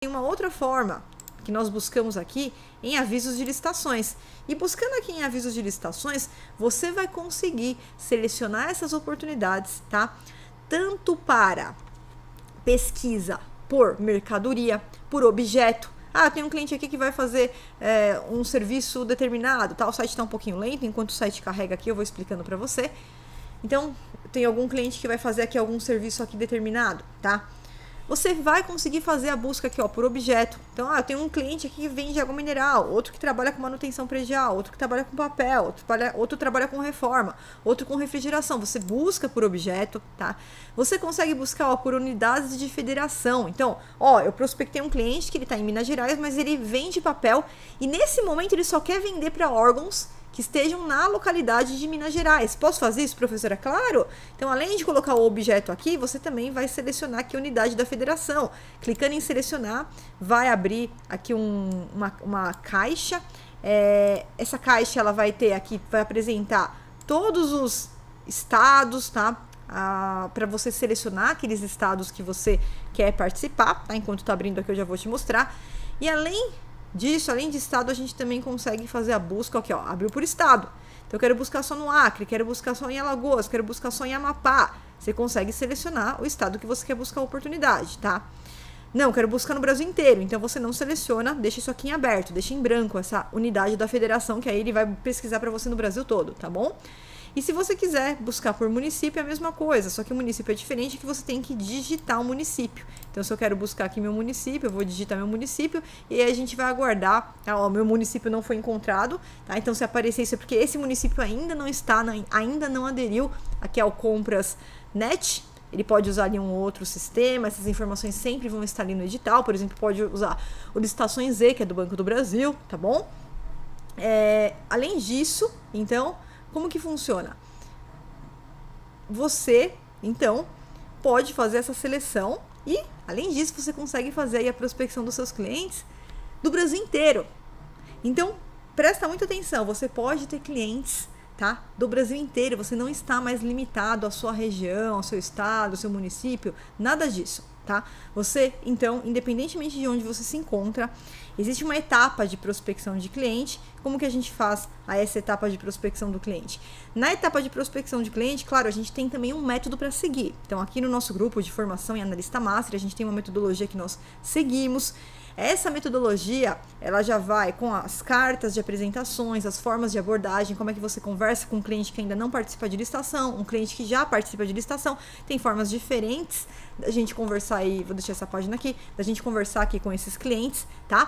uma outra forma que nós buscamos aqui em avisos de licitações. E buscando aqui em avisos de licitações, você vai conseguir selecionar essas oportunidades, tá? Tanto para pesquisa por mercadoria, por objeto. Ah, tem um cliente aqui que vai fazer um serviço determinado, tá? O site está um pouquinho lento, enquanto o site carrega aqui eu vou explicando para você. Então, tem algum cliente que vai fazer aqui algum serviço aqui determinado, tá? Você vai conseguir fazer a busca aqui, ó, por objeto. Então, eu tenho um cliente aqui que vende água mineral, outro que trabalha com manutenção predial, outro que trabalha com papel, outro trabalha com reforma, outro com refrigeração. Você busca por objeto, tá? Você consegue buscar, ó, por unidades de federação. Então, ó, eu prospectei um cliente que ele tá em Minas Gerais, mas ele vende papel e nesse momento ele só quer vender para órgãos que estejam na localidade de Minas Gerais. Posso fazer isso, professora? Claro! Então, além de colocar o objeto aqui, você também vai selecionar aqui a unidade da federação. Clicando em selecionar, vai abrir aqui uma caixa. Essa caixa, ela vai ter aqui, vai apresentar todos os estados, tá? Para você selecionar aqueles estados que você quer participar, tá? Enquanto tá abrindo aqui, eu já vou te mostrar. E além disso, além de estado, a gente também consegue fazer a busca aqui, ó, abriu por estado. Então, eu quero buscar só no Acre, quero buscar só em Alagoas, quero buscar só em Amapá. Você consegue selecionar o estado que você quer buscar a oportunidade, tá? Não, quero buscar no Brasil inteiro. Então, você não seleciona, deixa isso aqui em aberto, deixa em branco essa unidade da federação, que aí ele vai pesquisar para você no Brasil todo, tá bom? E se você quiser buscar por município, é a mesma coisa, só que o município é diferente, que você tem que digitar o município. Então, se eu quero buscar aqui meu município, eu vou digitar meu município e aí a gente vai aguardar, tá? Ó, meu município não foi encontrado, tá? Então, se aparecer isso é porque esse município ainda não está, ainda não aderiu aqui ao Compras Net. Ele pode usar ali um outro sistema, essas informações sempre vão estar ali no edital. Por exemplo, pode usar o Licitações Z, que é do Banco do Brasil, tá bom? Além disso, então, como que funciona? Você, então, pode fazer essa seleção e, além disso, você consegue fazer aí a prospecção dos seus clientes do Brasil inteiro. Então, presta muita atenção, você pode ter clientes, tá, do Brasil inteiro, você não está mais limitado à sua região, ao seu estado, ao seu município, nada disso, tá? Você, então, independentemente de onde você se encontra, existe uma etapa de prospecção de cliente. Como que a gente faz essa etapa de prospecção do cliente? Na etapa de prospecção de cliente, claro, a gente tem também um método para seguir. Então, aqui no nosso grupo de formação em analista master, a gente tem uma metodologia que nós seguimos. Essa metodologia, ela já vai com as cartas de apresentações, as formas de abordagem, como é que você conversa com um cliente que ainda não participa de licitação, um cliente que já participa de licitação. Tem formas diferentes da gente conversar aí, vou deixar essa página aqui, da gente conversar aqui com esses clientes, tá?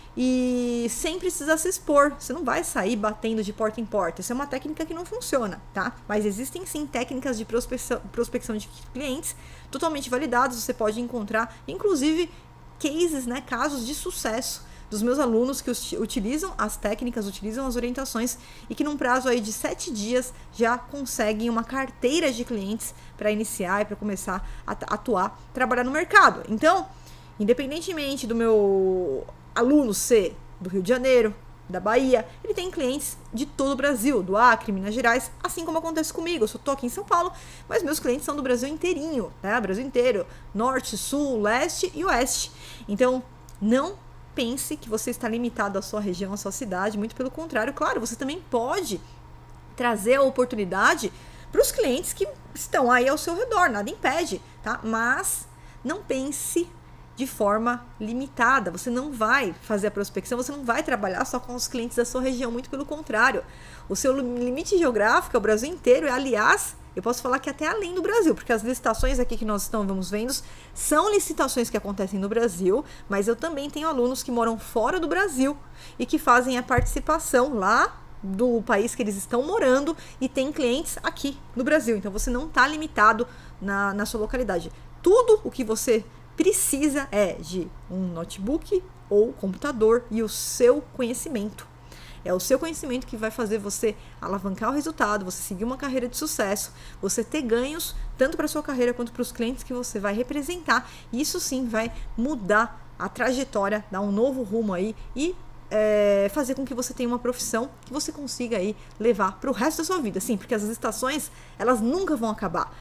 E sem precisar se expor, você não vai sair batendo de porta em porta. Isso é uma técnica que não funciona, tá? Mas existem sim técnicas de prospecção de clientes totalmente validadas, você pode encontrar, inclusive, cases, né, casos de sucesso dos meus alunos que utilizam as técnicas, utilizam as orientações e que num prazo aí de 7 dias já conseguem uma carteira de clientes para iniciar e para começar a atuar, trabalhar no mercado. Então, independentemente do meu aluno ser do Rio de Janeiro, da Bahia, ele tem clientes de todo o Brasil, do Acre, Minas Gerais, assim como acontece comigo. Eu tô aqui em São Paulo, mas meus clientes são do Brasil inteirinho, né? Brasil inteiro, norte, sul, leste e oeste. Então, não pense que você está limitado à sua região, à sua cidade, muito pelo contrário. Claro, você também pode trazer a oportunidade para os clientes que estão aí ao seu redor, nada impede, tá? Mas não pense de forma limitada, você não vai fazer a prospecção, você não vai trabalhar só com os clientes da sua região, muito pelo contrário. O seu limite geográfico é o Brasil inteiro, e aliás, eu posso falar que até além do Brasil, porque as licitações aqui que nós estamos vendo são licitações que acontecem no Brasil, mas eu também tenho alunos que moram fora do Brasil e que fazem a participação lá do país que eles estão morando e tem clientes aqui no Brasil. Então você não está limitado na sua localidade. Tudo o que você precisa de um notebook ou computador e o seu conhecimento. É o seu conhecimento que vai fazer você alavancar o resultado, você seguir uma carreira de sucesso, você ter ganhos tanto para a sua carreira quanto para os clientes que você vai representar. E isso sim vai mudar a trajetória, dar um novo rumo aí e fazer com que você tenha uma profissão que você consiga aí levar para o resto da sua vida. Sim, porque as licitações, elas nunca vão acabar.